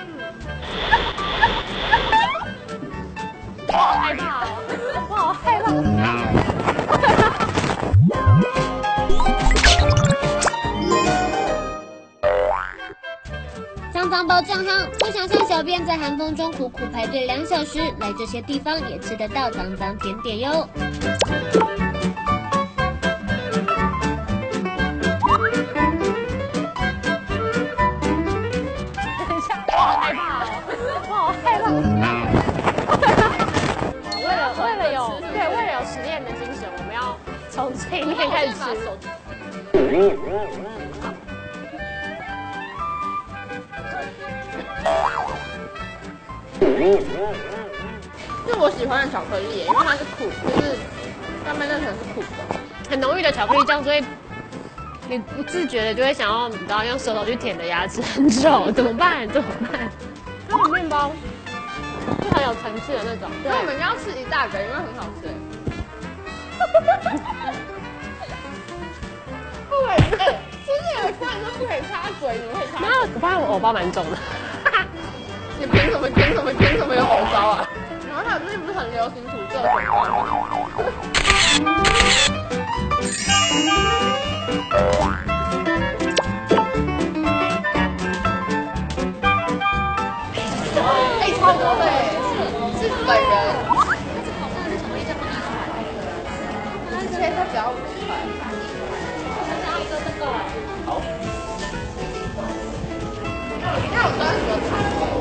我好害怕哦，我好害怕。 脏脏包酱夯，不想像小编在寒风中苦苦排队2小时，来这些地方也吃得到脏脏甜点哟。 为了有实验的精神，我们要从这一面开始吃。 是我喜欢的巧克力耶，因为它是苦，就是上面那层是苦的， 很浓郁的巧克力酱，所以你不自觉的就会想要，你知道，用舌头去舔的牙齿很丑，怎么办？怎么办？这个面包是很有层次的那种， 所以我们要吃一大个，因为很好吃。对，就是有的饭都不可以插嘴，你们可以插嘴。 我发现我偶包蛮重的。 你凭什么有红烧啊？然后还有最近不是很流行土色水饺吗？哎，超多的哎，是本人。这它只要50块。好。你看我端什么菜？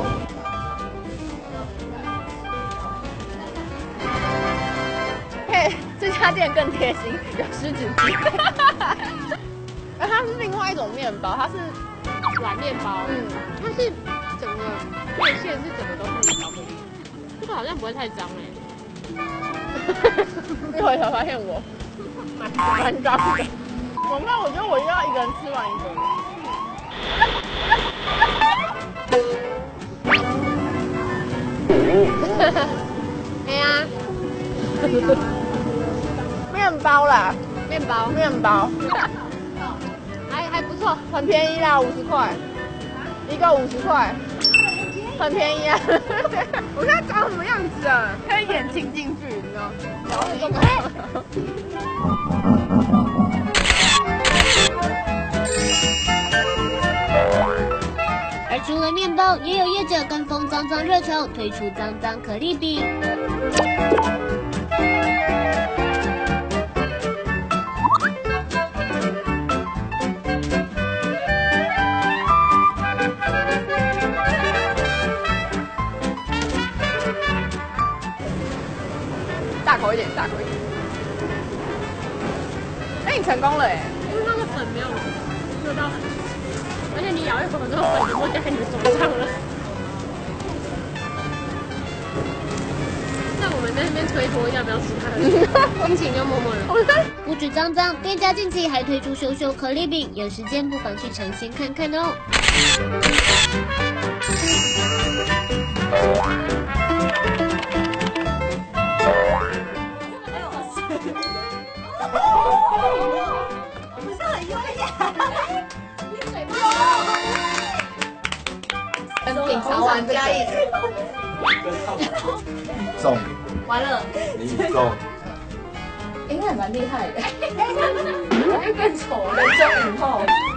这家店更贴心，有湿纸巾。它是另外一种面包，它是软面包，它是整个面线是整个都是巧克力，这个好像不会太脏哎。 一回头发现我蛮脏的，怎么办？我觉得我又要一个人吃完一个了。 哎呀。 面包啦， 面包，还不错， 很便宜啦，50块，一个50块，很便宜啊。我现在长什么样子啊？可以眼睛进去，你知道？然后这个。 而除了面包，也有业者跟风脏脏热潮，推出脏脏可丽饼。 大口一点。哎，你成功了哎！ 因为那个粉没有热到很深，而且你咬一口之后，粉就会在你的手上了。那我们在那边推脱要不要吃它的，心情就默默的。 不止脏脏，店家近期还推出羞羞可丽饼，有时间不妨去尝鲜看看哦。 不是很优雅，你嘴巴跟品尝完加一中， 完了， 你中， 应该还蛮厉害的，我就更丑了，中以后。